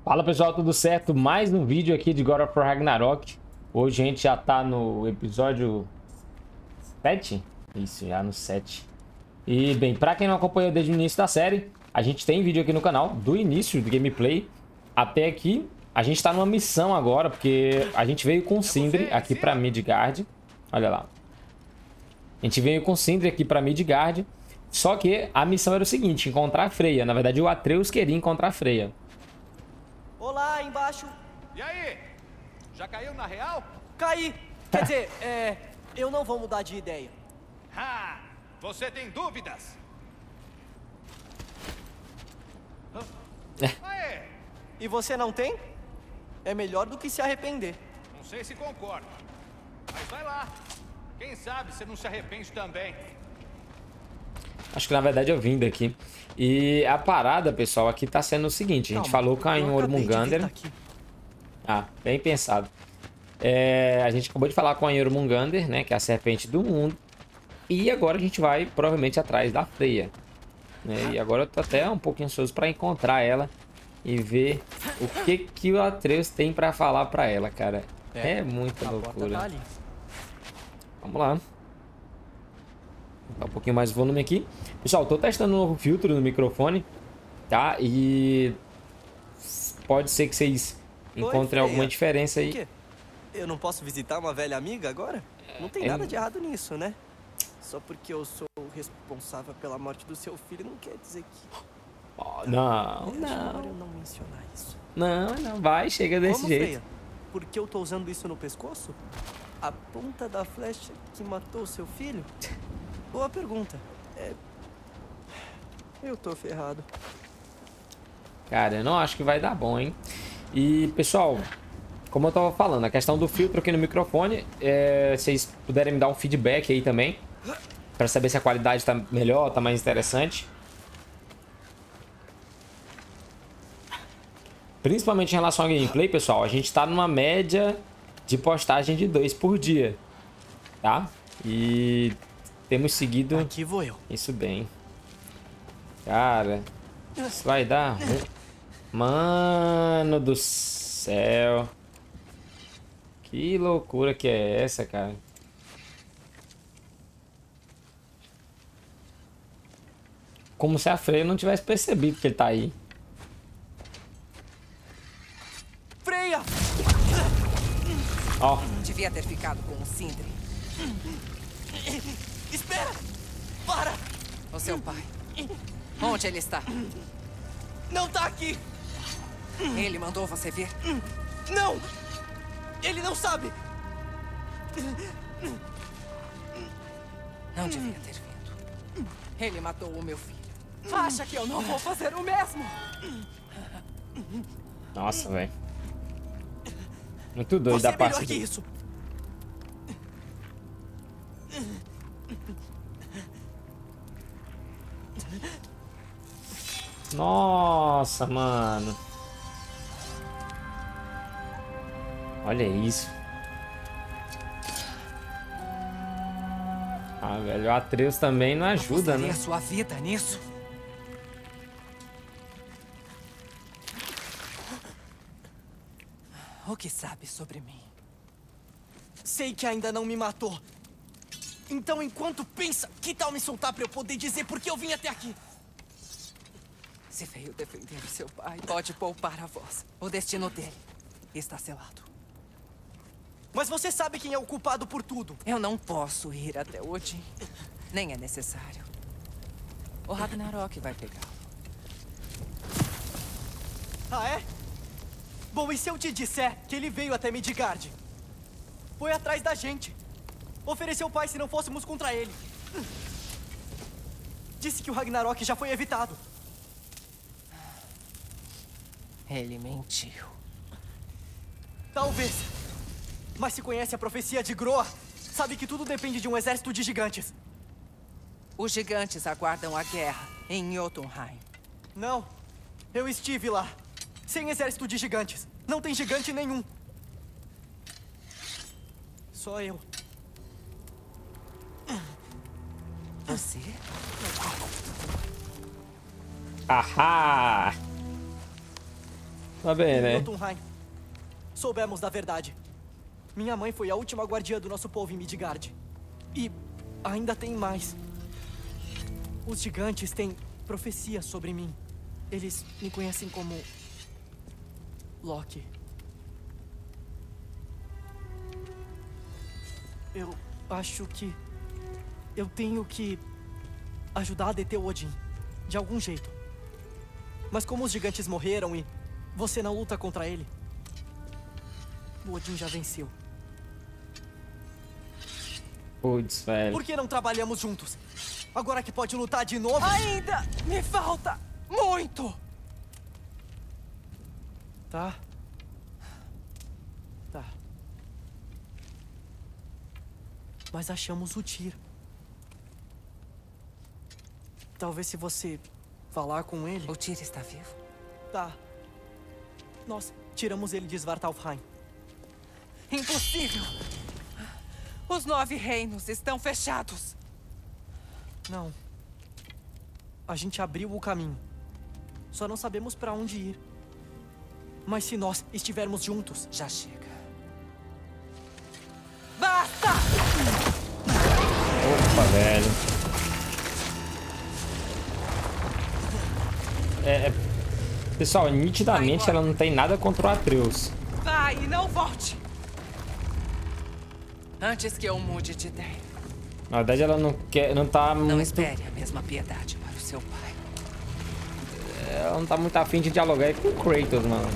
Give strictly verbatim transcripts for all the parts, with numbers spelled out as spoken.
Fala pessoal, tudo certo? Mais um vídeo aqui de God of War Ragnarok. Hoje a gente já tá no episódio sete? Isso, já no sete. E bem, pra quem não acompanhou desde o início da série, a gente tem vídeo aqui no canal do início do gameplay até aqui. A gente tá numa missão agora, porque a gente veio com o Sindri aqui pra Midgard. Olha lá. A gente veio com o Sindri aqui pra Midgard. Só que a missão era o seguinte, encontrar a Freya. Na verdade, o Atreus queria encontrar a Freya. Olá, aí embaixo. E aí? Já caiu na real? Caí. Quer dizer, é... eu não vou mudar de ideia. Ha! Você tem dúvidas? Aê! E você não tem? É melhor do que se arrepender. Não sei se concordo. Mas vai lá. Quem sabe você não se arrepende também. Acho que na verdade eu vim daqui. E a parada, pessoal, aqui tá sendo o seguinte. A gente Calma, falou com a eu acabei de vir Jormungandr. daqui. Ah, bem pensado. É, a gente acabou de falar com a Jormungandr, né? Que é a serpente do mundo. E agora a gente vai provavelmente atrás da Freya. Né? E agora eu tô até um pouquinho ansioso pra encontrar ela. E ver o que, que o Atreus tem pra falar pra ela, cara. É, é muita A porta loucura. tá ali. Vamos lá. Dá um pouquinho mais de volume aqui. Pessoal, tô testando um novo filtro no microfone, tá? E pode ser que vocês encontrem Freya. alguma diferença O aí. quê? Eu não posso visitar uma velha amiga agora? Não tem É, nada de errado nisso, né? Só porque eu sou o responsável pela morte do seu filho não quer dizer que... Oh, não, É melhor eu não. não mencionar isso. Não, não. Vai, chega desse Como, jeito. Freya? Por que eu tô usando isso no pescoço? A ponta da flecha que matou seu filho? Boa pergunta. É... Eu tô ferrado. Cara, eu não acho que vai dar bom, hein? E, pessoal, como eu tava falando, a questão do filtro aqui no microfone, é, vocês puderem me dar um feedback aí também, pra saber se a qualidade tá melhor, tá mais interessante. Principalmente em relação ao gameplay, pessoal, a gente tá numa média de postagem de dois por dia, tá? E temos seguido Aqui vou eu. isso bem. Cara, isso vai dar ruim. Mano do céu. Que loucura que é essa, cara? Como se a Freya não tivesse percebido que ele tá aí. Freya! Ó, Devia ter ficado com o Sindri. Espera! Para! O seu pai. Onde ele está? Não tá aqui! Ele mandou você vir? Não! Ele não sabe! Não devia ter vindo. Ele matou o meu filho. Acha que eu não vou fazer o mesmo? nossa, velho. Muito doido Você da é melhor parte que dele. isso! Nossa, mano. Olha isso. Ah, velho, o Atreus também não ajuda, Apostaria né? a sua vida nisso? O que sabe sobre mim? Sei que ainda não me matou. Então, enquanto pensa, que tal me soltar pra eu poder dizer por que eu vim até aqui? Se veio defender o seu pai, pode poupar a voz. O destino dele está selado. Mas você sabe quem é o culpado por tudo. Eu não posso ir até Odin. Nem é necessário. O Ragnarok vai pegá-lo. Ah, é? Bom, e se eu te disser que ele veio até Midgard? Foi atrás da gente. Ofereceu o pai se não fôssemos contra ele. Disse que o Ragnarok já foi evitado. Ele mentiu. Talvez. Mas se conhece a profecia de Groa, sabe que tudo depende de um exército de gigantes. Os gigantes aguardam a guerra em Jotunheim. Não. Eu estive lá. Sem exército de gigantes. Não tem gigante nenhum. Só eu. Você? Ahá! Tá bem, né? Jotunheim. Soubemos da verdade. Minha mãe foi a última guardiã do nosso povo em Midgard. E ainda tem mais. Os gigantes têm profecia sobre mim. Eles me conhecem como Loki. Eu acho que eu tenho que ajudar a deter o Odin, de algum jeito. Mas como os gigantes morreram e você não luta contra ele, o Odin já venceu. Putz, velho. Por que não trabalhamos juntos? Agora que pode lutar de novo... Ainda me falta muito! Tá. Tá. Mas achamos o Tyr. Talvez se você falar com ele... O Tyr está vivo? Tá. Nós tiramos ele de Svartalfheim. Impossível! Os nove reinos estão fechados. Não. A gente abriu o caminho. Só não sabemos pra onde ir. Mas se nós estivermos juntos... Já chega. Basta! Opa, velho. É, é... Pessoal, nitidamente ela não tem nada contra o Atreus. Vai e não volte! Antes que eu mude de ideia. Na verdade, ela não quer, não tá Não muito... espere a mesma piedade para o seu pai. Ela não tá muito afim de dialogar com o Kratos, mano.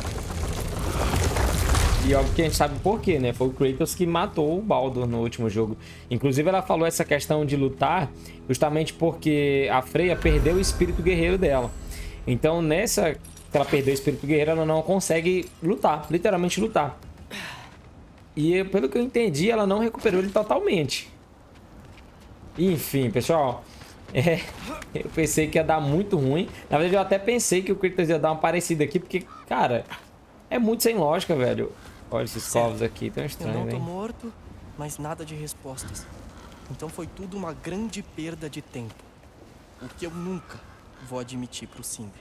E óbvio que a gente sabe por quê, né? Foi o Kratos que matou o Baldur no último jogo. Inclusive, ela falou essa questão de lutar justamente porque a Freya perdeu o espírito guerreiro dela. Então, nessa que ela perdeu o espírito guerreiro, ela não consegue lutar, literalmente lutar. E pelo que eu entendi, ela não recuperou ele totalmente. Enfim, pessoal, é, eu pensei que ia dar muito ruim. Na verdade, eu até pensei que o Kratos ia dar uma parecida aqui, porque, cara, é muito sem lógica, velho. Olha esses covos aqui, tão Eu estranhos, não tô hein? morto, mas nada de respostas. Então foi tudo uma grande perda de tempo. O que eu nunca vou admitir pro Sindri.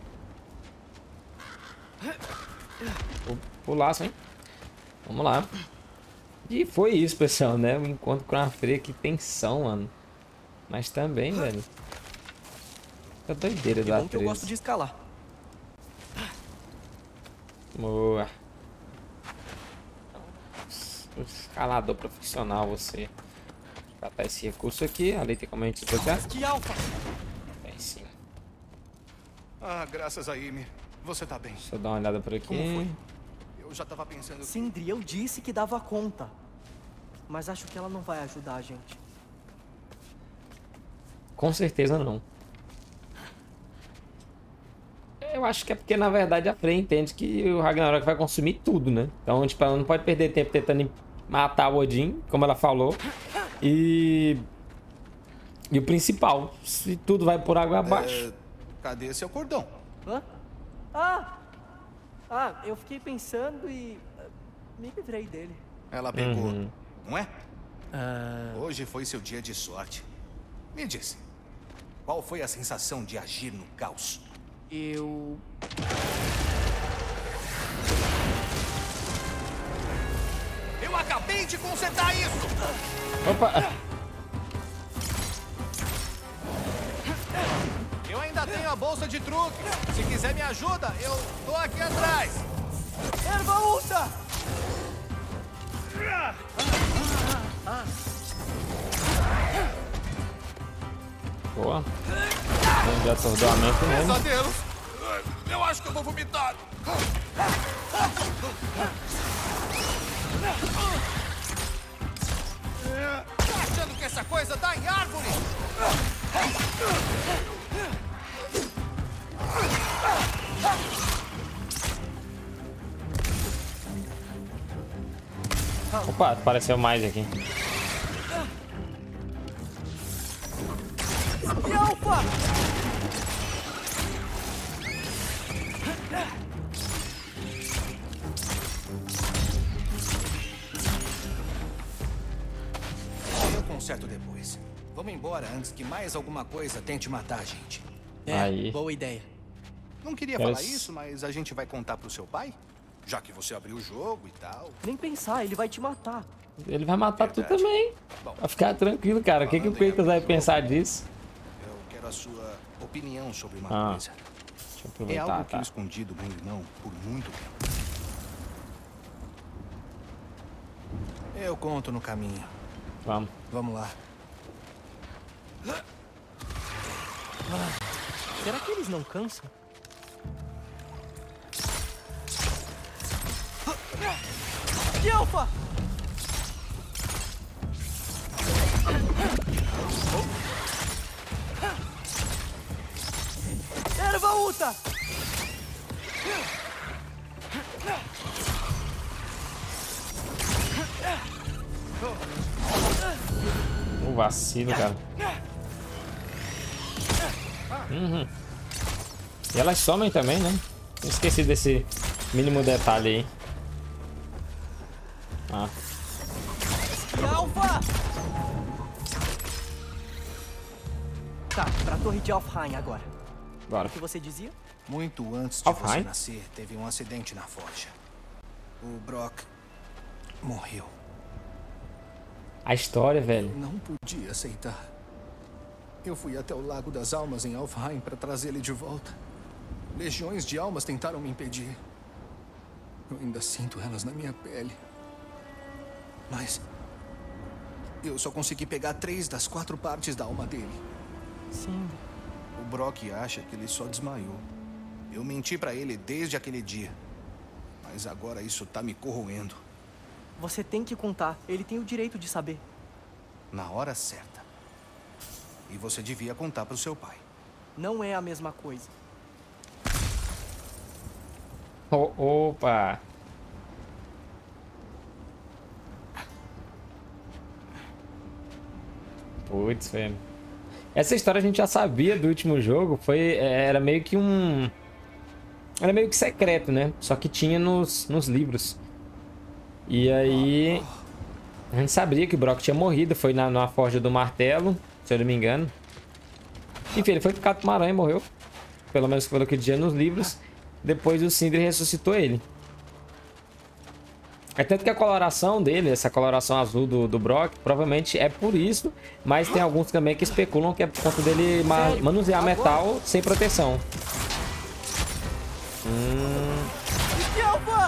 Vou pular, hein? Vamos lá. E foi isso, pessoal, né? O encontro com a Freya, que tensão, mano. Mas também, velho. Tá doideira Que da bom que eu gosto de escalar. Boa. Escalador profissional, você. Vou catar esse recurso aqui. Ali tem como a gente desbloquear? Que alfa! Tem sim. Ah, graças a Ymir. Você tá bem. Deixa eu dar uma olhada por aqui. Como foi? Eu já tava pensando... que- Sindri, eu disse que dava conta. Mas acho que ela não vai ajudar a gente. Com certeza não. Eu acho que é porque, na verdade, a Freya entende que o Ragnarok vai consumir tudo, né? Então, tipo, ela não pode perder tempo tentando matar o Odin, como ela falou. E... E o principal, se tudo vai por água abaixo... É, cadê seu cordão? Hã? Ah! Ah, eu fiquei pensando e... ah, me livrei dele. Ela pegou, Uhum. não é? Ah... Hoje foi seu dia de sorte. Me diz, qual foi a sensação de agir no caos? Eu... Eu acabei de consertar isso! Opa! Eu ainda tenho a bolsa de truque. Se quiser me ajuda, eu tô aqui atrás. Erva ulta! Boa. Vamos de atordoamento mesmo. Pesadelos! Eu acho que eu vou vomitar. Tá achando que essa coisa dá em árvore? Opa, apareceu mais aqui. Que alfa! Eu conserto depois. Vamos embora antes que mais alguma coisa tente matar a gente. É, Aí. boa ideia. Não queria Quero falar s- isso, mas a gente vai contar pro seu pai? Já que você abriu o jogo e tal. Nem pensar, ele vai te matar. Ele vai matar tu Verdade. também. Bom, Vai ficar tranquilo, cara. O que, que o Falando em Kratos vai abrir o pensar jogo, disso? eu quero a sua opinião sobre uma Ah, coisa. Deixa eu É aproveitar, algo que tá? eu escondi do meu irmão por muito tempo. Eu conto no caminho. Vamos. Vamos lá. Será que eles não cansam? Yelfa! Erva Uta! O vacilo, cara. Uhum. E elas somem também, né? Esqueci desse mínimo detalhe aí. Ah, Alfa! Tá, pra torre de Alfheim agora. bora. O que você dizia? Muito antes de Alfheim? você nascer, teve um acidente na forja. O Brock morreu. A história, velho. Não podia aceitar. Eu fui até o Lago das Almas em Alfheim para trazer ele de volta. Legiões de almas tentaram me impedir. Eu ainda sinto elas na minha pele. Mas eu só consegui pegar três das quatro partes da alma dele. Sim. O Brock acha que ele só desmaiou. Eu menti para ele desde aquele dia. Mas agora isso tá me corroendo. Você tem que contar. Ele tem o direito de saber. Na hora certa. E você devia contar pro seu pai. Não é a mesma coisa. O- opa. Putz, velho. Essa história a gente já sabia do último jogo. Foi, era meio que um... Era meio que secreto, né? Só que tinha nos, nos livros. E aí... A gente sabia que o Brock tinha morrido. Foi na, na Forja do Martelo, se eu não me engano. Enfim, ele foi picado por uma aranha e morreu. Pelo menos pelo que dizia nos livros. Depois o Sindri ressuscitou ele. É tanto que a coloração dele, essa coloração azul do, do Brock, provavelmente é por isso. Mas tem alguns também que especulam que é por conta dele ma manusear metal sem proteção. Hum... Yelfa!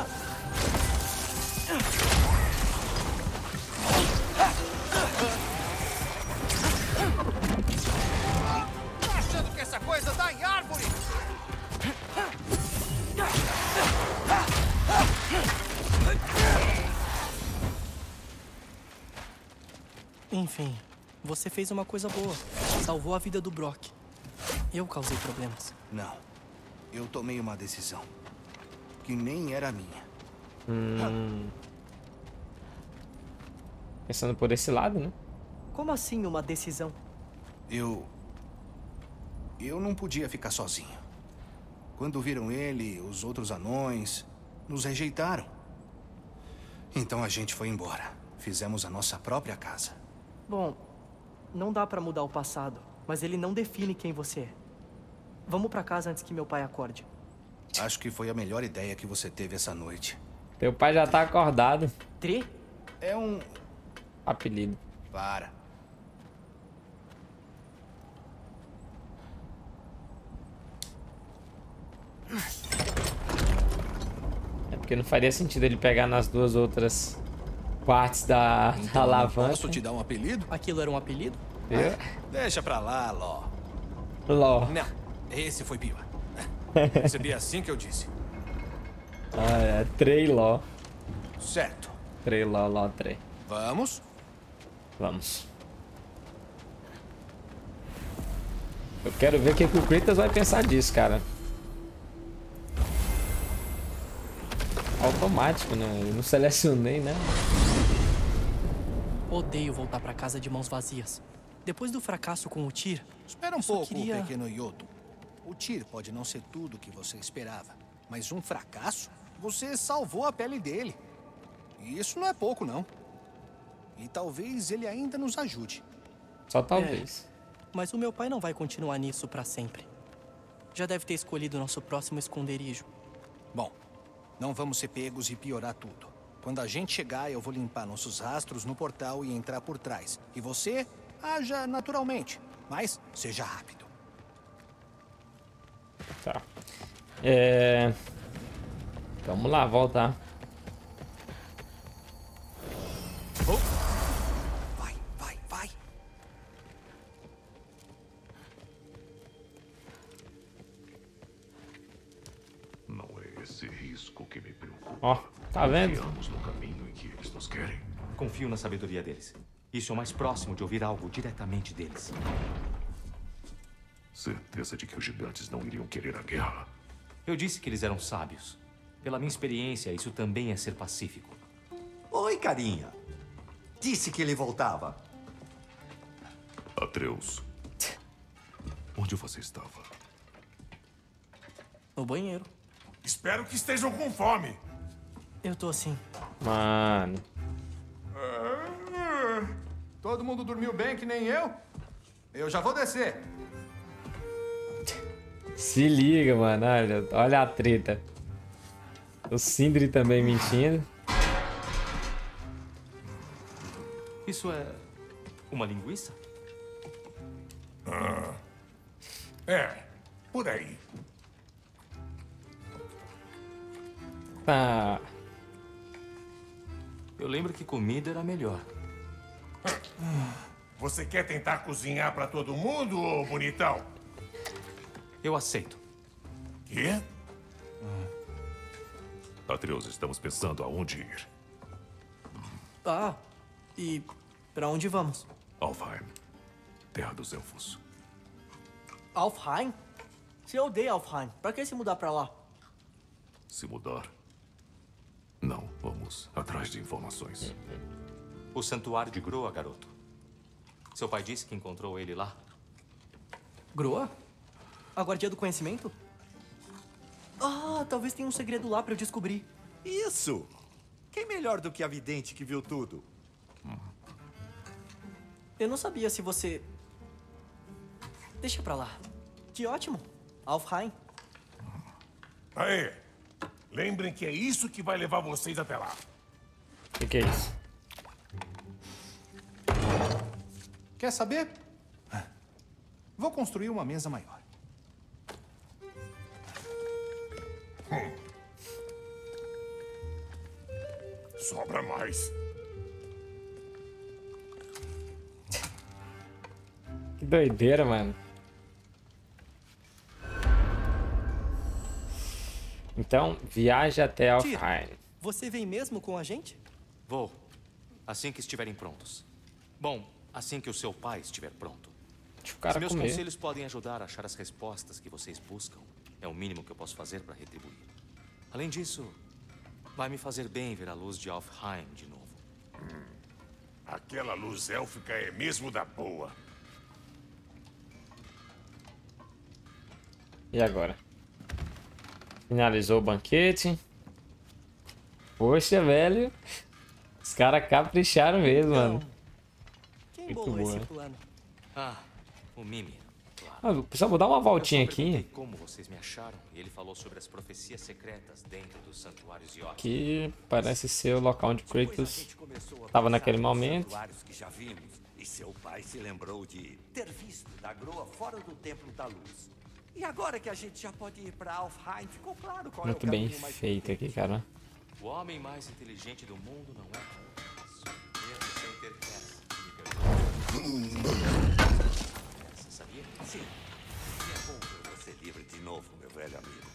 Tá achando que essa coisa dá em árvore? Enfim, você fez uma coisa boa. Salvou a vida do Brock. Eu causei problemas. Não. Eu tomei uma decisão. Que nem era minha. Hum... Pensando por esse lado, né? Como assim uma decisão? Eu... Eu não podia ficar sozinho. Quando viram ele, os outros anões, nos rejeitaram. Então a gente foi embora. Fizemos a nossa própria casa. Bom, não dá pra mudar o passado, mas ele não define quem você é. Vamos pra casa antes que meu pai acorde. Acho que foi a melhor ideia que você teve essa noite. Teu pai já tá acordado. Tri? É um... Apelido. Para. É porque não faria sentido ele pegar nas duas outras partes da, da Então, eu alavanca. posso te dar um apelido? Aquilo era um apelido? Viu? Deixa pra lá, Ló. Ló. Não, esse foi pior. Recebi assim que eu disse. Ah, é. Trey Ló. Certo. Trey Ló, Ló, Trey. Vamos? Vamos. Eu quero ver o que, que o Kratos vai pensar disso, cara. Automático, né? Eu não selecionei, né? Odeio voltar pra casa de mãos vazias. Depois do fracasso com o Tyr, Espera um eu só pouco, queria- pequeno Yoto. O Tyr pode não ser tudo o que você esperava, mas um fracasso? Você salvou a pele dele. E isso não é pouco, não. E talvez ele ainda nos ajude. Só talvez. mas o meu pai não vai continuar nisso pra sempre. já deve ter escolhido nosso próximo esconderijo. Bom, não vamos ser pegos e piorar tudo. Quando a gente chegar, eu vou limpar nossos rastros no portal e entrar por trás. E você, haja naturalmente, mas seja rápido. Tá. É... Vamos lá, voltar. Oh. Vai, vai, vai. Não é esse risco que me preocupa. Ó, tá vendo? Confiamos no caminho em que eles nos querem. Confio na sabedoria deles. Isso é o mais próximo de ouvir algo diretamente deles. Certeza de que os gigantes não iriam querer a guerra. Eu disse que eles eram sábios. Pela minha experiência, isso também é ser pacífico. Oi, carinha. Disse que ele voltava. Atreus, onde você estava? No banheiro. Espero que estejam com fome. Eu tô assim. Mano. Todo mundo dormiu bem que nem eu? Eu já vou descer. Se liga, mano. Olha, olha a treta. O Sindri também mentindo. Isso é uma linguiça? Ah, é, por aí. Tá. Eu lembro que comida era melhor. Você quer tentar cozinhar pra todo mundo, ô bonitão? Eu aceito. Quê? Atreus, estamos pensando aonde ir. Ah, e pra onde vamos? Alfheim, terra dos elfos. Alfheim? Você odeia Alfheim. Pra que se mudar pra lá? Se mudar? Não, vamos atrás de informações. O santuário de Groa, garoto. Seu pai disse que encontrou ele lá? Groa? A guardia do conhecimento? Ah, talvez tenha um segredo lá pra eu descobrir. Isso! Quem melhor do que a vidente que viu tudo? Eu não sabia se você... Deixa pra lá. Que ótimo. Alfheim. Aê, lembrem que é isso que vai levar vocês até lá. O que, que é isso? Quer saber? Vou construir uma mesa maior. Sobra mais. Que doideira, mano. Então, viaje até Alfheim. Você vem mesmo com a gente? Vou. Assim que estiverem prontos. Bom, assim que o seu pai estiver pronto. Deixa o Se cara meus comer. conselhos podem ajudar a achar as respostas que vocês buscam, é o mínimo que eu posso fazer para retribuir. Além disso, vai me fazer bem ver a luz de Alfheim de novo. Hum, aquela luz élfica é mesmo da boa. E agora? Finalizou o banquete. Poxa, velho. Os caras capricharam mesmo, mano. Quem Muito bolou boa. esse plano? Ah, o Mimir. Claro. Ah, pessoal, vou dar uma voltinha Eu só perguntei aqui. como vocês me acharam e ele falou sobre as profecias secretas dentro dos santuários de Orc. Que parece ser o local onde Depois a Kratos gente começou a estava pensar naquele nos momento. santuários que já vimos, e seu pai se lembrou de ter visto da Groa fora do Templo da Luz. E agora que a gente já pode ir para Alfheim, ficou claro qual Muito é o bem caminho mais feito prudente. aqui, cara. O homem mais inteligente do mundo não é tão fácil, mesmo sem ter pressa. Me pergunta. Essa, sabia? Sim. E é bom ver você livre de novo, meu velho amigo.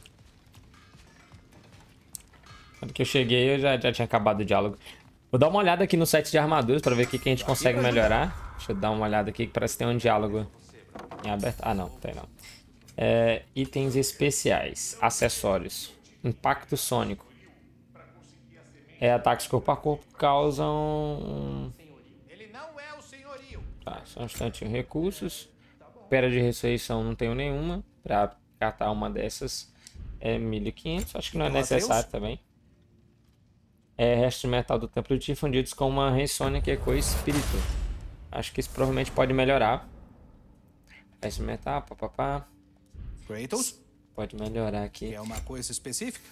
Quando que eu cheguei, eu já, já tinha acabado o diálogo. Vou dar uma olhada aqui no set de armaduras pra ver o que, que a gente consegue melhorar. Deixa eu dar uma olhada aqui que parece que tem um diálogo em aberto. Ah, não, tem não. É, itens especiais, acessórios, impacto sônico. É, ataques corpo a corpo causam... Ele não é o senhorio. Tá, só um instantinho. Recursos. Pera de ressurreição não tenho nenhuma. Pra catar uma dessas é mil e quinhentos. Acho que não é necessário também. É, resto de metal do templo de fundidos com uma ressônia que é com espírito. Acho que isso provavelmente pode melhorar. Resto de metal, papapá. Kratos? Pode melhorar aqui. É uma coisa específica?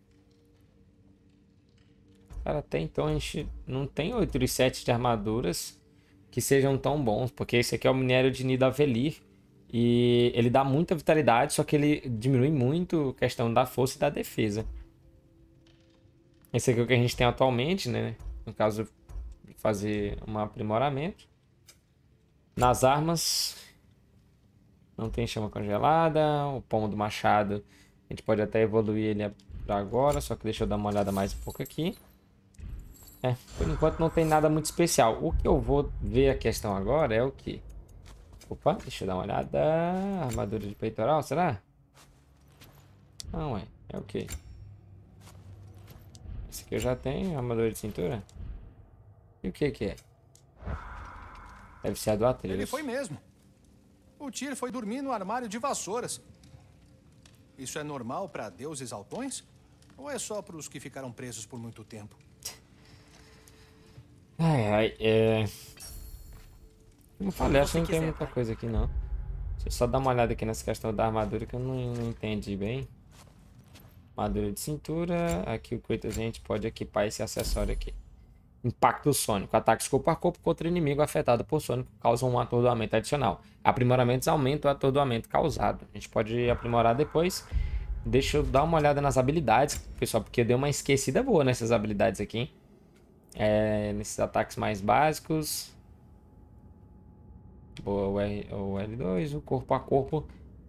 Cara, até então a gente não tem oito e sete de armaduras que sejam tão bons, porque esse aqui é o minério de Nidavellir e ele dá muita vitalidade, só que ele diminui muito a questão da força e da defesa. Esse aqui é o que a gente tem atualmente, né? No caso, fazer um aprimoramento. Nas armas, não tem chama congelada, o pomo do machado, a gente pode até evoluir ele para agora, só que deixa eu dar uma olhada mais um pouco aqui. É, por enquanto não tem nada muito especial. O que eu vou ver a questão agora é o que? Opa, deixa eu dar uma olhada. Armadura de peitoral, será? Não, é. É o que? Esse aqui eu já tenho, armadura de cintura. E o que que é? Deve ser a do Atreus. Ele foi mesmo. O Tyr foi dormir no armário de vassouras. Isso é normal para deuses altões? Ou é só para os que ficaram presos por muito tempo? Ai, ai, é... Como eu falei, acho que não tem quiser, muita pai. coisa aqui não. Deixa eu só dar uma olhada aqui nessa questão da armadura que eu não, não entendi bem. Armadura de cintura. Aqui o Kratos a gente pode equipar esse acessório aqui. Impacto sônico. Ataques corpo a corpo contra inimigo afetado por sônico causam um atordoamento adicional. Aprimoramentos aumentam o atordoamento causado. A gente pode aprimorar depois. Deixa eu dar uma olhada nas habilidades, pessoal, porque eu dei uma esquecida boa nessas habilidades aqui. É, nesses ataques mais básicos. Boa, o, R, o L dois, o corpo a corpo.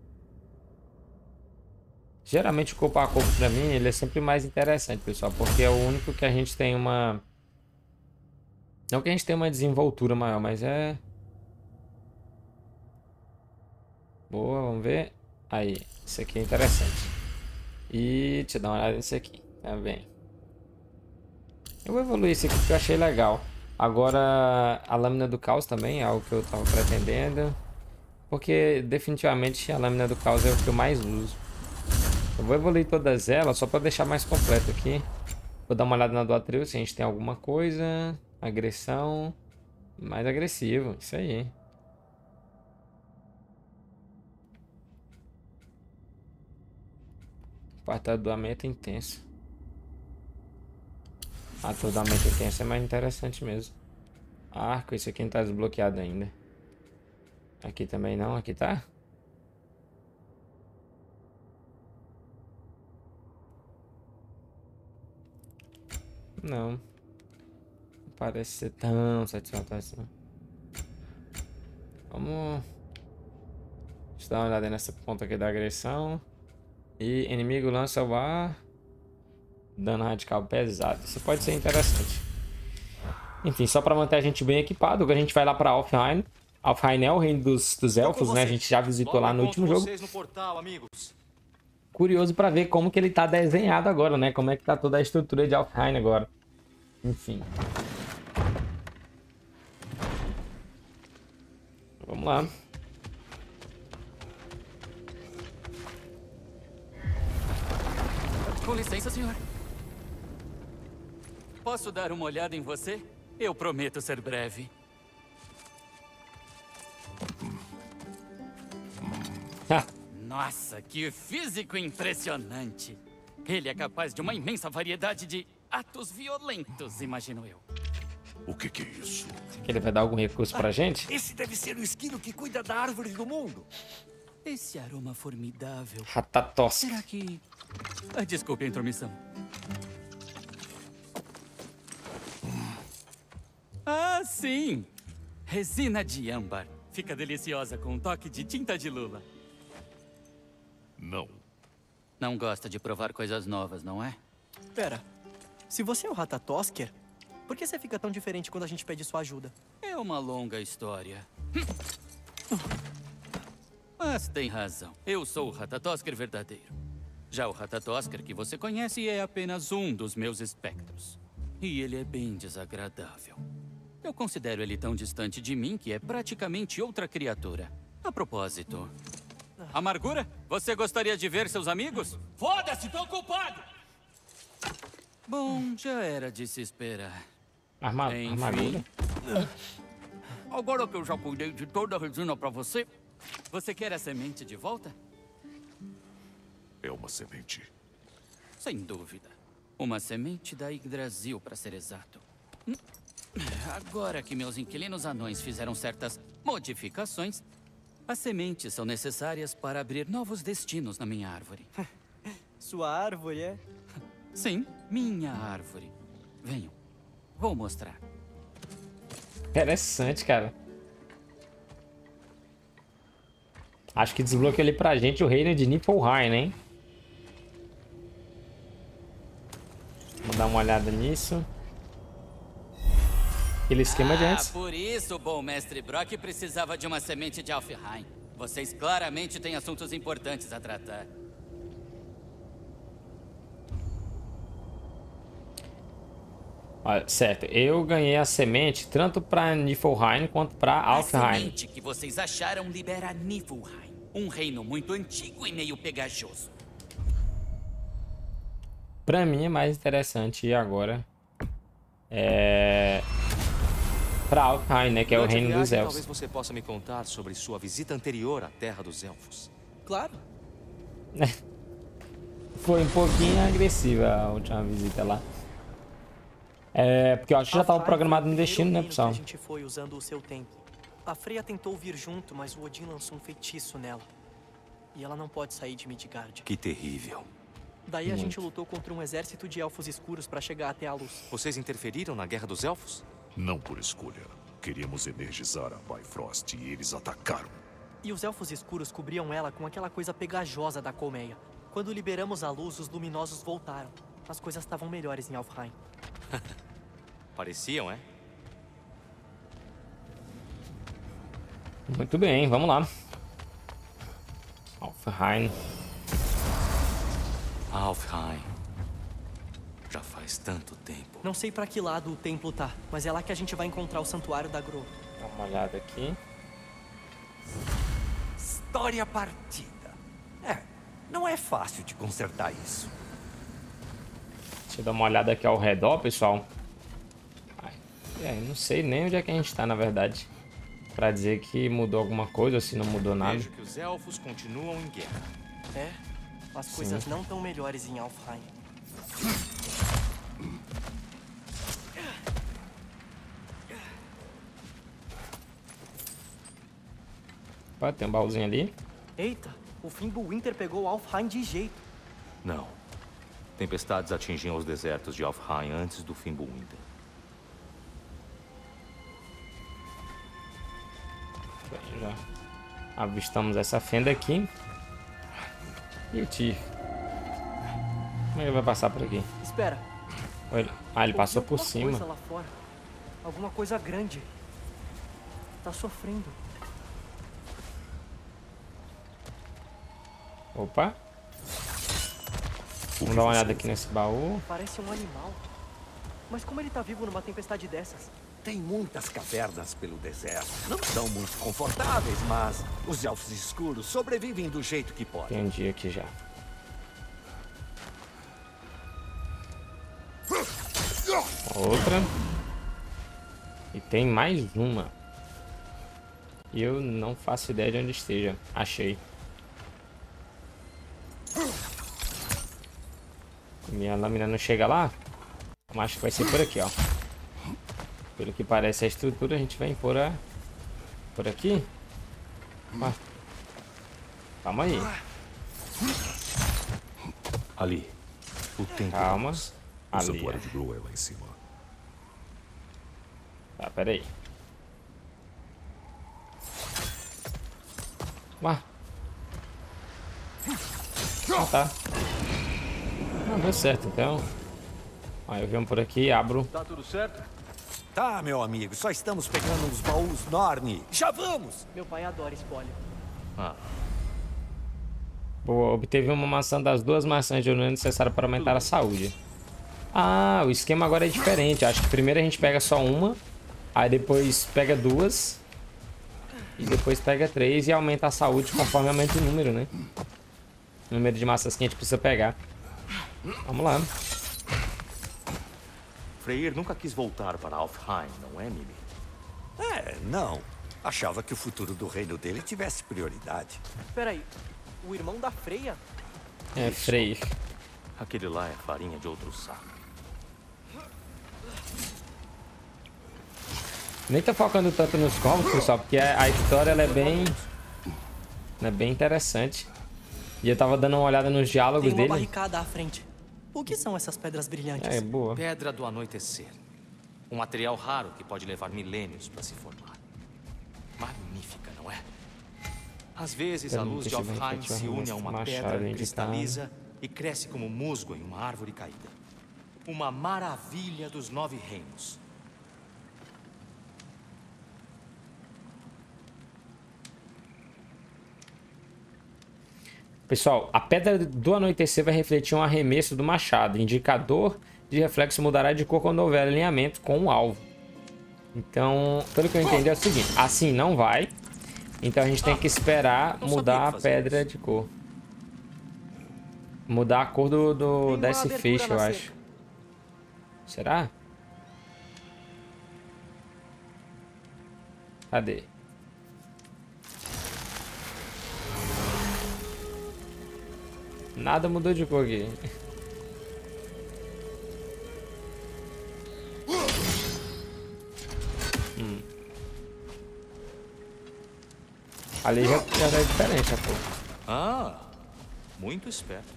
Geralmente o corpo a corpo pra mim, ele é sempre mais interessante, pessoal, porque é o único que a gente tem uma... Não que a gente tenha uma desenvoltura maior, mas é... Boa, vamos ver. Aí, isso aqui é interessante. E deixa eu dar uma olhada nisso aqui, tá bem. Eu vou evoluir esse aqui porque eu achei legal. Agora, a lâmina do caos também é algo que eu tava pretendendo. Porque definitivamente a lâmina do caos é o que eu mais uso. Eu vou evoluir todas elas só para deixar mais completo aqui. Vou dar uma olhada na do Atreus se a gente tem alguma coisa. Agressão. Mais agressivo, isso aí. Atordoamento intenso. Atordoamento intenso é mais interessante mesmo. Arco, esse aqui não tá desbloqueado ainda. Aqui também não, aqui tá? Não. Não parece ser tão satisfatório assim. Vamos... Deixa eu dar uma olhada nessa ponta aqui da agressão. E inimigo lança o ar. Dano radical pesado. Isso pode ser interessante. Enfim, só para manter a gente bem equipado, a gente vai lá para Alfheim. Alfheim é o reino dos, dos elfos, né? A gente já visitou lá no último jogo. No portal, amigos. Curioso para ver como que ele tá desenhado agora, né? Como é que tá toda a estrutura de Alfheim agora. Enfim. Vamos lá. Com licença, senhor. Posso dar uma olhada em você? Eu prometo ser breve. Nossa, que físico impressionante! Ele é capaz de uma imensa variedade de atos violentos, imagino eu. O que que é isso? Ele vai dar algum recurso pra gente? Esse deve ser o esquilo que cuida da árvore do mundo. Esse aroma formidável. Ratatosk. Será que... Ah, desculpe a intromissão. Ah, sim! Resina de âmbar. Fica deliciosa com um toque de tinta de lula. Não. Não gosta de provar coisas novas, não é? Pera, se você é o Ratatosker, por que você fica tão diferente quando a gente pede sua ajuda? É uma longa história. Mas tem razão. Eu sou o Ratatosker verdadeiro. Já o Ratatosker que você conhece é apenas um dos meus espectros. E ele é bem desagradável. Eu considero ele tão distante de mim que é praticamente outra criatura. A propósito... Amargura, você gostaria de ver seus amigos? Foda-se, tô culpado! Bom, já era de se esperar. Arma Enfim. armadura? Agora que eu já cuidei de toda a resina pra você, você quer a semente de volta? É uma semente. Sem dúvida. Uma semente da Yggdrasil, para ser exato. Hum, Agora que meus inquilinos anões fizeram certas modificações, as sementes são necessárias para abrir novos destinos na minha árvore. Sua árvore, é? Sim, minha árvore. Venham, vou mostrar. Interessante, cara. Acho que desbloqueou ali pra gente o reino de Niflheim, hein? Vamos dar uma olhada nisso. Aquele esquema de antes. Ah, por isso o bom mestre Brock precisava de uma semente de Alfheim. Vocês claramente têm assuntos importantes a tratar. Olha, certo, eu ganhei a semente tanto para Niflheim quanto para A Alfheim. semente que vocês acharam libera Niflheim, um reino muito antigo e meio pegajoso. Para mim é mais interessante agora é para Alfheim, né, que é o Durante a reino viagem, dos elfos. Talvez você possa me contar sobre sua visita anterior à Terra dos Elfos. Claro. Foi um pouquinho agressiva a última visita lá. É, porque eu acho que já estava programado no destino, né, pessoal? A gente foi usando o seu templo. A Freya tentou vir junto, mas o Odin lançou um feitiço nela. E ela não pode sair de Midgard. Que terrível. Daí a Muito. gente lutou contra um exército de elfos escuros para chegar até a luz. Vocês interferiram na Guerra dos Elfos? Não por escolha. Queríamos energizar a Bifrost e eles atacaram. E os elfos escuros cobriam ela com aquela coisa pegajosa da colmeia. Quando liberamos a luz, os luminosos voltaram. As coisas estavam melhores em Alfheim. Pareciam, é? Muito bem, vamos lá. Alfheim. Alfheim. Já faz tanto tempo. Não sei para que lado o templo tá, mas é lá que a gente vai encontrar o santuário da Gro. Dá uma olhada aqui. História partida. É, não é fácil de consertar isso. Deixa eu dar uma olhada aqui ao redor, pessoal. Ai, é, não sei nem onde é que a gente tá, na verdade. Pra dizer que mudou alguma coisa ou se não mudou nada. Vejo que os elfos continuam em guerra. É, as coisas não estão melhores em Alfheim. Opa, tem um baúzinho ali. Eita, o Fimbulwinter pegou Alfheim de jeito. Não. Tempestades atingiam os desertos de Alfheim antes do Fimbulwinter. Bem, já avistamos essa fenda aqui. E o Tyr? Como ele vai passar por aqui? Espera. Ele- Ah, ele passou Ouvi por alguma cima. coisa lá fora. Alguma coisa grande. Tá sofrendo. Opa. Vamos dar uma olhada aqui nesse baú. Parece um animal. Mas como ele tá vivo numa tempestade dessas? Tem muitas cavernas pelo deserto. Não são muito confortáveis, mas os elfos escuros sobrevivem do jeito que podem. Entendi aqui já. Outra. E tem mais uma. E eu não faço ideia de onde esteja. Achei. Minha lâmina não chega lá. Eu acho que vai ser por aqui, ó. Pelo que parece a estrutura, a gente vai impor a... por aqui. Ó. Calma aí. Ali. O templo. Calma. O Ali. santuário de Gro é lá em cima. Tá, pera aí. Ué. Ah, tá. Não, deu certo, então. Ó, eu venho por aqui, abro. Tá tudo certo? Tá, meu amigo. Só estamos pegando uns baús Norne. Já vamos! Meu pai adora spoiler. Ah, Boa, obteve uma maçã das duas maçãs de ouro necessárias para aumentar a saúde. Ah, o esquema agora é diferente. Acho que primeiro a gente pega só uma, aí depois pega duas, e depois pega três e aumenta a saúde conforme aumenta o número, né? O número de maçãs que a gente precisa pegar. Vamos lá. Freyr nunca quis voltar para Alfheim, não é, Mimi? É, não. Achava que o futuro do reino dele tivesse prioridade. Peraí, o irmão da Freya? É, Freyr. Aquele lá é farinha de outro saco. Nem tô focando tanto nos combos, pessoal, porque a história ela é bem... Ela é bem interessante. E eu tava dando uma olhada nos diálogos Tem uma dele. barricada à frente. O que são essas pedras brilhantes? É, boa. Pedra do anoitecer. Um material raro que pode levar milênios para se formar. Magnífica, não é? Às vezes a luz de Alfheim se une a uma pedra cristaliza e cresce como musgo em uma árvore caída. Uma maravilha dos nove reinos. Pessoal, a pedra do anoitecer vai refletir um arremesso do machado. Indicador de reflexo mudará de cor quando houver alinhamento com o alvo. Então, pelo que eu entendi é o seguinte. Assim não vai. Então a gente tem que esperar mudar a pedra de cor. Mudar a cor do, do desse ficha, eu acho. Será? Cadê? Nada mudou de cor aqui. Hum. Ali já, já tá diferente a cor. Ah, muito esperto.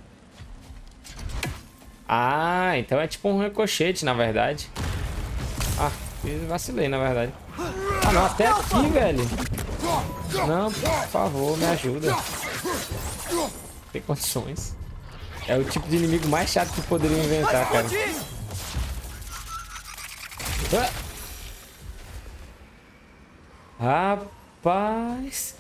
Ah, então é tipo um ricochete, na verdade. Ah, eu vacilei, na verdade. Ah, não, até aqui, velho. Não, por favor, me ajuda. Tem condições. É o tipo de inimigo mais chato que poderia inventar, cara. Ah! Rapaz.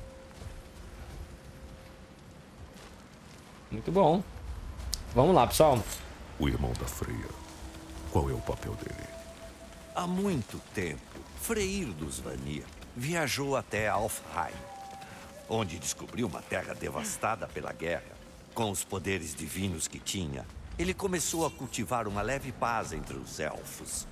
Muito bom. Vamos lá, pessoal. O irmão da Freya. Qual é o papel dele? Há muito tempo, Freyr dos Vanir viajou até Alfheim, onde descobriu uma terra devastada pela guerra. Com os poderes divinos que tinha, ele começou a cultivar uma leve paz entre os elfos.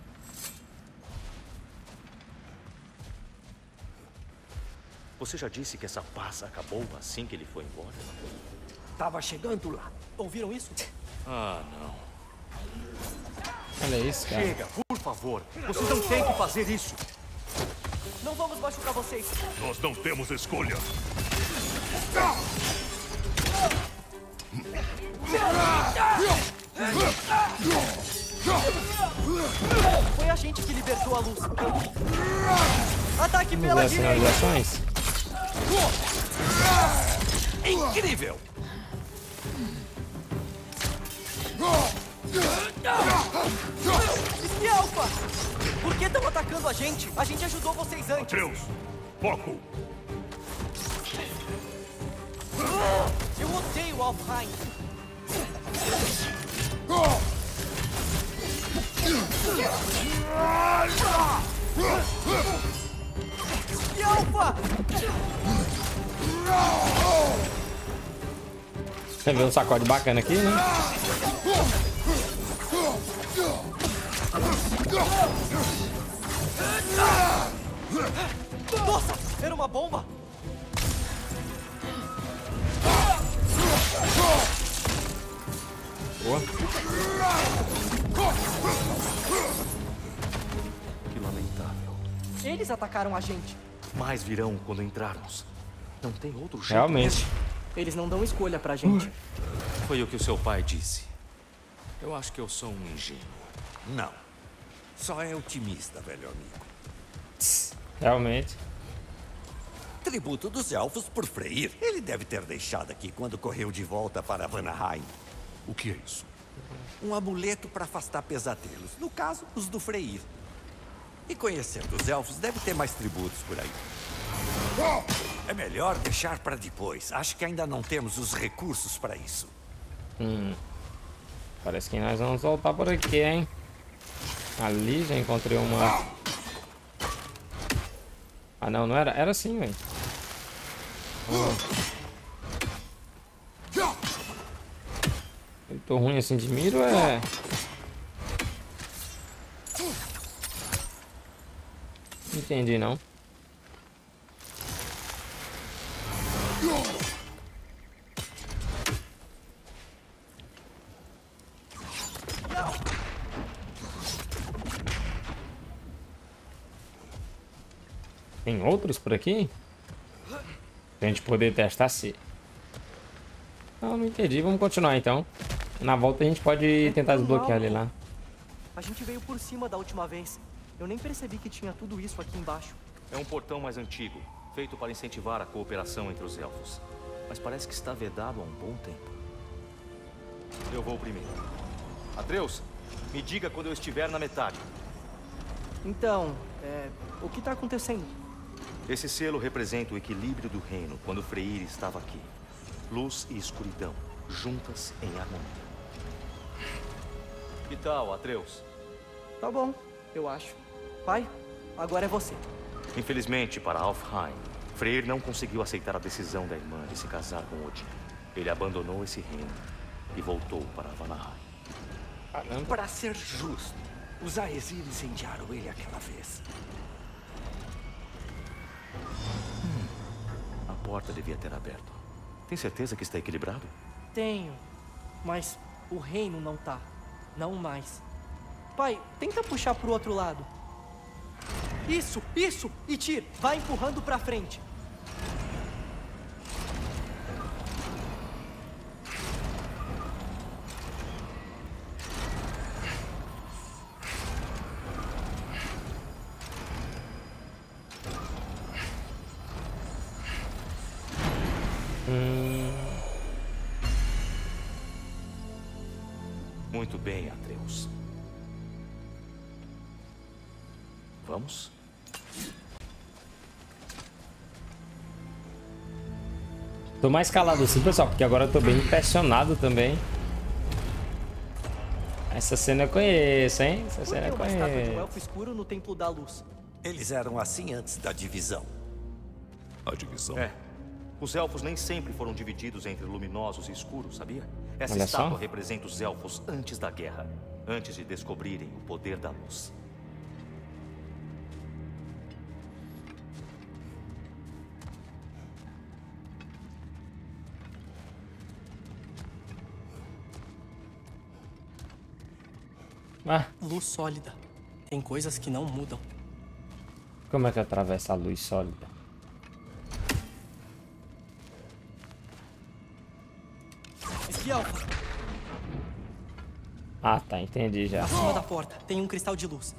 Você já disse que essa paz acabou assim que ele foi embora? Tava chegando lá. Ouviram isso? Ah, não. Olha isso, cara. Chega, por favor. Vocês não têm que fazer isso. Não vamos machucar vocês. Nós não temos escolha. Foi a gente que libertou a luz. Ataque Vamos pela ver as direita. finalizações. Incrível! E Alpha! Por que estão atacando a gente? A gente ajudou vocês antes. Atreus, foco! Eu odeio Alfheim. E Alpha! Você vê um sacode bacana aqui, né? Nossa, era uma bomba. Boa. Que lamentável. Eles atacaram a gente. Mais virão quando entrarmos. Não tem outro jeito. Realmente. Eles não dão escolha pra gente. Foi o que o seu pai disse. Eu acho que eu sou um ingênuo. Não. Só é otimista, velho amigo. Realmente. Tributo dos elfos por Freyr. Ele deve ter deixado aqui quando correu de volta para Vanaheim. O que é isso? Um amuleto para afastar pesadelos. No caso, os do Freyr. E conhecendo os elfos, deve ter mais tributos por aí. É melhor deixar para depois. Acho que ainda não temos os recursos para isso. Hum. Parece que nós vamos voltar por aqui, hein? Ali já encontrei uma... Ah, não, não era? Era assim, velho. Oh. Eu tô ruim assim de mira ou é... Não entendi, não. Tem outros por aqui? Pra gente poder testar se... Não, não entendi. Vamos continuar então. Na volta a gente pode tentar desbloquear ali lá. A gente veio por cima da última vez. Eu nem percebi que tinha tudo isso aqui embaixo. É um portão mais antigo, feito para incentivar a cooperação entre os elfos. Mas parece que está vedado há um bom tempo. Eu vou primeiro. Atreus, me diga quando eu estiver na metade. Então, é... o que está acontecendo? Esse selo representa o equilíbrio do reino quando Freyr estava aqui. Luz e escuridão, juntas em harmonia. Que tal, Atreus? Tá bom, eu acho. Pai, agora é você. Infelizmente, para Alfheim, Freyr não conseguiu aceitar a decisão da irmã de se casar com Odin. Ele abandonou esse reino e voltou para Vanaheim. Para ser justo, os Aesir incendiaram ele aquela vez. Hum, a porta devia ter aberto. Tem certeza que está equilibrado? Tenho, mas o reino não tá. Não mais. Pai, tenta puxar pro outro lado. Isso, isso! E Tyr, vai empurrando pra frente. Hum... Muito bem, Atreus. Vamos? Tô mais calado assim, pessoal, porque agora eu tô bem impressionado também. Essa cena eu conheço, hein? Essa cena eu Por que uma estátua de um conheço. elfo escuro no Templo da Luz? Eles eram assim antes da divisão. A divisão? É. Os elfos nem sempre foram divididos entre luminosos e escuros, sabia? Essa Olha estátua só. representa os elfos antes da guerra, antes de descobrirem o poder da luz. Ah, Luz sólida. Tem coisas que não mudam. como é que atravessa a luz sólida? Espião, Ah, tá, entendi já. acima da porta, tem um cristal de luz.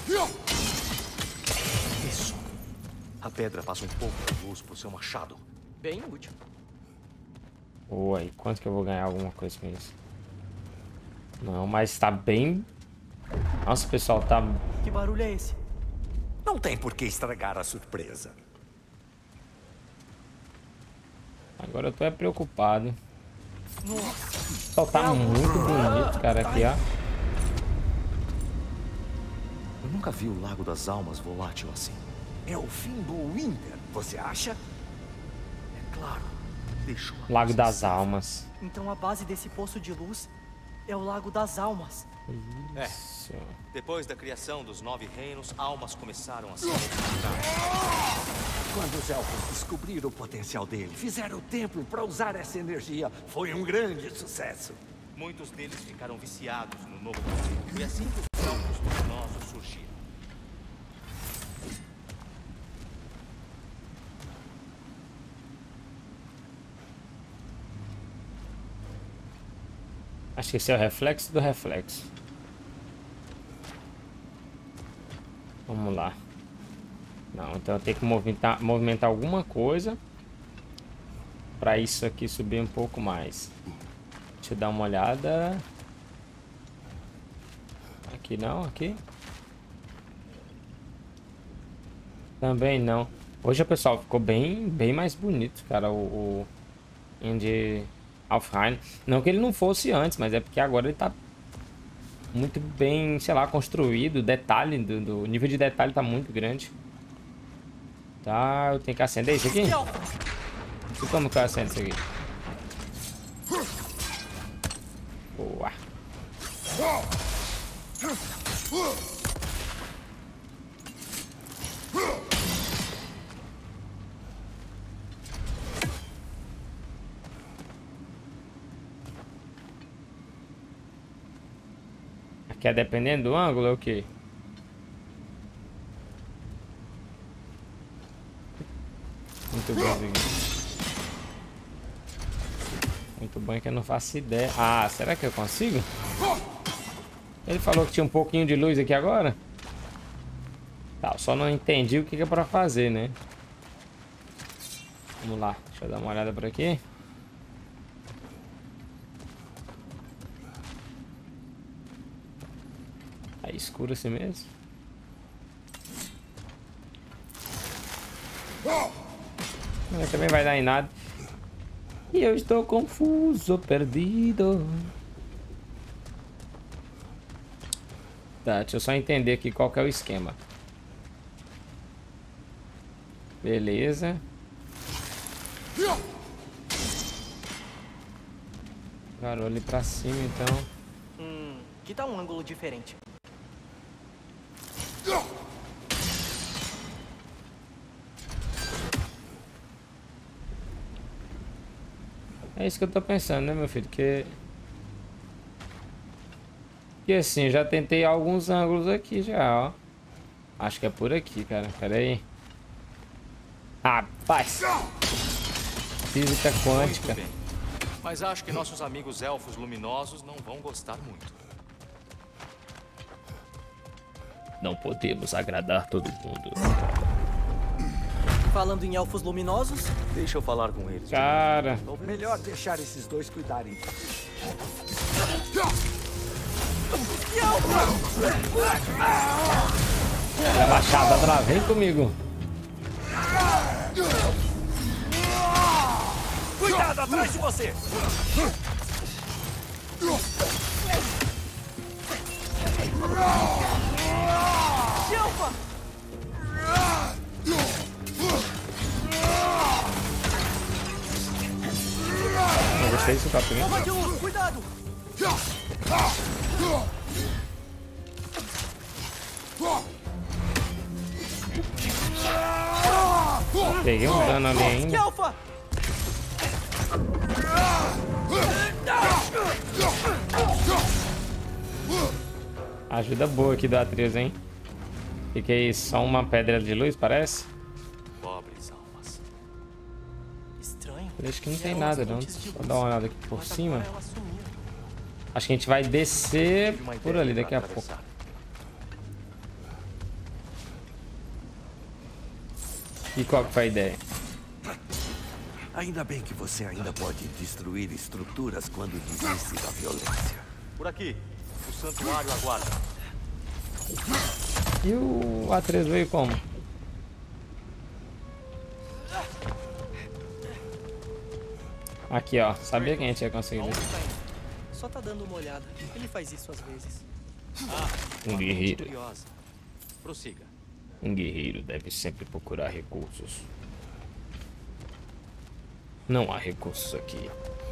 Isso. A pedra passa um pouco de luz por seu machado. Bem útil. Oi, quanto que eu vou ganhar alguma coisa com isso? Não, mas tá bem... Nossa, pessoal, tá... Que barulho é esse? Não tem por que estragar a surpresa. Agora eu tô é preocupado. Nossa, Só tá muito bonito, cara, aqui, ó. Eu nunca vi o Lago das Almas volátil assim. É o Fimbulwinter, você acha? É claro. Deixou a Lago luz das acesa. Almas. então a base desse poço de luz é o Lago das Almas. Isso. Depois da criação dos Nove Reinos, almas começaram a se multiplicar. Quando os elfos descobriram o potencial dele, fizeram o templo para usar essa energia. Foi um grande sucesso. Muitos deles ficaram viciados no novo poder. Foi assim que os elfos luminosos surgiram. Acho que esse é o reflexo do reflexo. Vamos lá. Não, então eu tenho que movimentar, movimentar alguma coisa para isso aqui subir um pouco mais. Deixa eu dar uma olhada. Aqui não, aqui. Também não. Hoje, pessoal, ficou bem, bem mais bonito, cara, o, o de Alfheim. Não que ele não fosse antes, mas é porque agora ele tá muito bem, sei lá, construído. O detalhe, do, do nível de detalhe tá muito grande. Tá, eu tenho que acender isso aqui? E como que eu acendo isso aqui? Boa. Aqui é dependendo do ângulo, é o quê? bom é que eu não faço ideia. Ah, será que eu consigo? Ele falou que tinha um pouquinho de luz aqui agora. Tá, eu só não entendi o que é pra fazer, né? Vamos lá, deixa eu dar uma olhada por aqui. Tá escuro assim mesmo. Mas também vai dar em nada. E eu estou confuso, perdido. Tá, deixa eu só entender aqui qual que é o esquema. Beleza. Parou ali pra cima, então. Hum, que tal um ângulo diferente? É isso que eu tô pensando, né, meu filho? Que... Que assim, eu já tentei alguns ângulos aqui já, ó. Acho que é por aqui, cara. Pera aí. Rapaz! Física quântica. Muito bem. Mas acho que nossos amigos elfos luminosos não vão gostar muito. Não podemos agradar todo mundo. Falando em elfos luminosos... Deixa eu falar com eles. Cara... Melhor deixar esses dois cuidarem. A machadada lá, vem comigo. Cuidado atrás de você! Elfa! Não gostei disso, tá pegando. Bomba de luz, cuidado! Peguei um dano ali ainda. Elfa! Ajuda boa aqui do Atreus, hein? Fiquei só uma pedra de luz, parece? Pobres almas. Estranho. Acho que não tem nada, não. Deixa eu dar uma olhada aqui por cima. Acho que a gente vai descer por ali daqui a pouco. E qual que foi a ideia? Ainda bem que você ainda pode destruir estruturas quando desiste da violência. Por aqui. O santuário aguarda. E o Atreus veio como? Aqui, ó. Sabia que a gente ia conseguir. Aonde tá indo? Só tá dando uma olhada. Ele faz isso às vezes. Ah, Um guerreiro. curiosa. Prossiga. Um guerreiro deve sempre procurar recursos. Não há recursos aqui.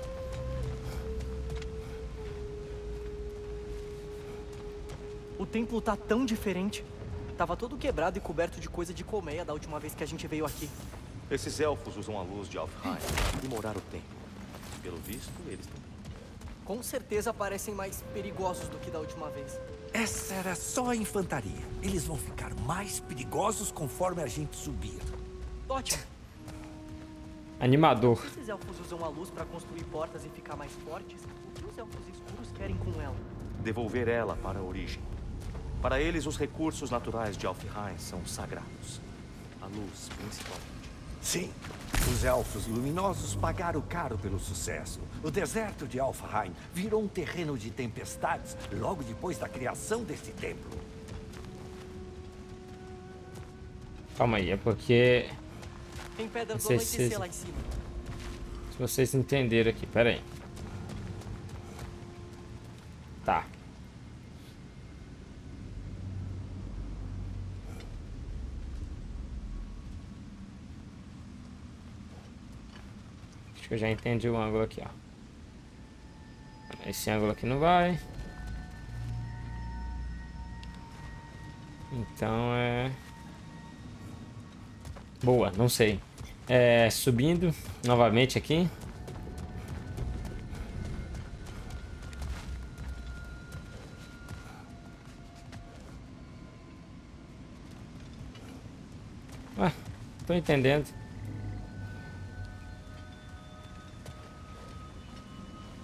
O templo tá tão diferente. Tava todo quebrado e coberto de coisa de colmeia da última vez que a gente veio aqui. Esses elfos usam a luz de Alfheim para aprimorar o templo. Pelo visto, eles também. Com certeza parecem mais perigosos do que da última vez. Essa era só a infantaria. Eles vão ficar mais perigosos conforme a gente subir. Ótimo. Animador. Se esses elfos usam a luz pra construir portas e ficar mais fortes, o que os elfos escuros querem com ela? Devolver ela para a origem. Para eles, os recursos naturais de Alfheim são sagrados. A luz, principalmente. Sim, os elfos luminosos pagaram caro pelo sucesso. O deserto de Alfheim virou um terreno de tempestades logo depois da criação desse templo. Calma aí, é porque... Tem pedra do Se- anoitecer se- lá em cima. Se vocês entenderam aqui, pera aí. Tá. Acho que eu já entendi o ângulo aqui, ó. Esse ângulo aqui não vai. Então é... Boa, não sei. É, subindo novamente aqui. Ah, tô entendendo.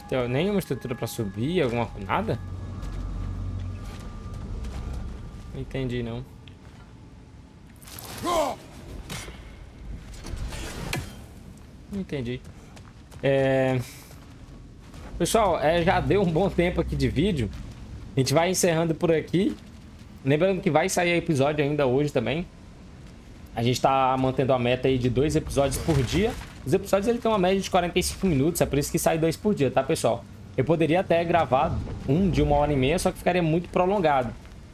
Tem nenhuma estrutura pra subir, alguma nada? Não entendi, não. Não entendi. É... Pessoal, é, já deu um bom tempo aqui de vídeo. A gente vai encerrando por aqui. Lembrando que vai sair episódio ainda hoje também. A gente tá mantendo a meta aí de dois episódios por dia. Os episódios ele tem uma média de quarenta e cinco minutos, é por isso que sai dois por dia, tá, pessoal? Eu poderia até gravar um de uma hora e meia, só que ficaria muito prolongado.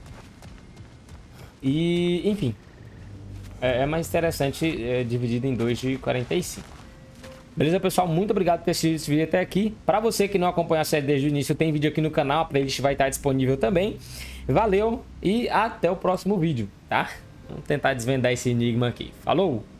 E, enfim, é, é mais interessante é, dividido em dois de quarenta e cinco. Beleza, pessoal? Muito obrigado por ter assistido esse vídeo até aqui. Para você que não acompanha a série desde o início, tem vídeo aqui no canal, a playlist vai estar disponível também. Valeu e até o próximo vídeo, tá? Vamos tentar desvendar esse enigma aqui. Falou!